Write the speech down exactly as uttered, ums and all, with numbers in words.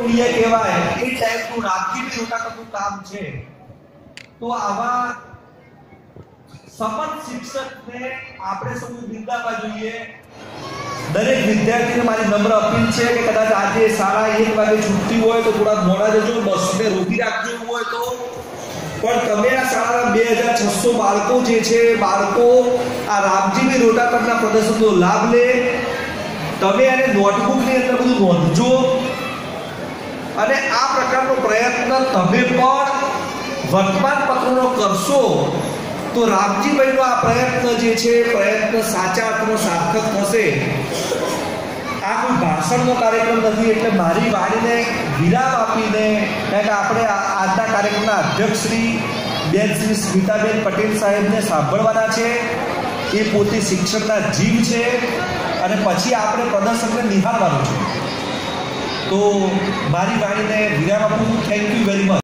પ્રિય કહેવાય એ ટાઈપનું રામજીભાઈ રોટાકરનું કામ છે. તો આવા સમર્થ શિક્ષકને આપણે સૌ બિરદાવવા જોઈએ. દરેક વિદ્યાર્થીને મારી નમ્ર અપીલ છે કે કદાચ આજે શાળા એક વાગે છૂટતી હોય તો થોડા મોડા જજો, બસને રોકી રાખજો એવું હોય તો. પણ તમે આ શાળાના બે હજાર છસો બાળકો જે છે, બાળકો આ રામજીભાઈ રોટાકરના પ્રદર્શનનો લાભ લે. તમે આને નોટબુકની અંદર બધું નોંધજો અને આ પ્રકારનો પ્રયત્ન તમે પણ વર્તમાન પત્રનો કરશો તો રામજીભાઈનો આ પ્રયત્ન જે છે પ્રયત્ન સાચા અર્થમાં સાર્થક થશે. આ કોઈ ભાષણનો કાર્યક્રમ નથી એટલે મારી વાણીને વિરામ આપીને, કારણ કે આપણે આજના કાર્યક્રમના અધ્યક્ષ શ્રી બેન શ્રી સ્મિતાબેન પટેલ સાહેબને સાંભળવાના છે. એ પોતે શિક્ષકના જીવ છે અને પછી આપણે પ્રદર્શનને નિહાળવાનું છે. તો મારી વાણીને વિરામ આપું. Thank you very much.